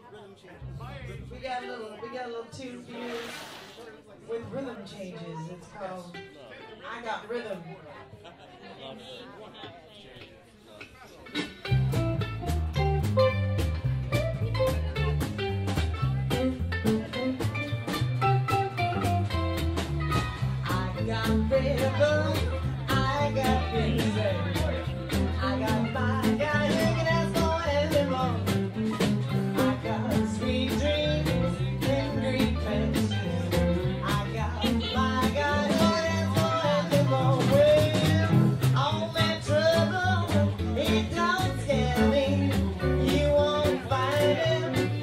We got a little tune for you with rhythm changes. It's called I Got Rhythm. I got rhythm, I got rhythm, I got my guy, you can ask for anyone. I got sweet dreams and green fences. I got my guy, you can ask for anyone. Well, all that trouble, it don't scare me. You won't find him